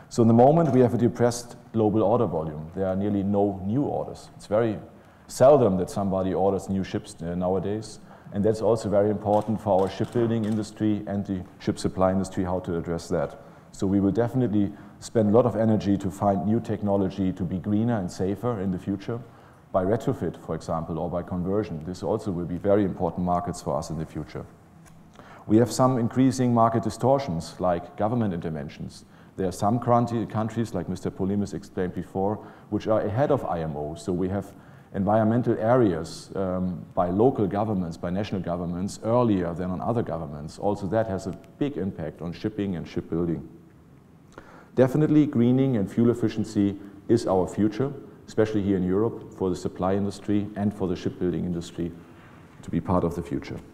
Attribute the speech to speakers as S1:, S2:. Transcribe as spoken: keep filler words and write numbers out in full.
S1: So in the moment we have a depressed global order volume. There are nearly no new orders. It's very seldom that somebody orders new ships uh, nowadays. And that's also very important for our shipbuilding industry and the ship supply industry, how to address that. So we will definitely spend a lot of energy to find new technology to be greener and safer in the future by retrofit, for example, or by conversion. This also will be very important markets for us in the future. We have some increasing market distortions like government interventions. There are some countries, like Mister Polimis explained before, which are ahead of I M O. So we have environmental areas um, by local governments, by national governments, earlier than on other governments. Also that has a big impact on shipping and shipbuilding. Definitely greening and fuel efficiency is our future, especially here in Europe, for the supply industry and for the shipbuilding industry to be part of the future.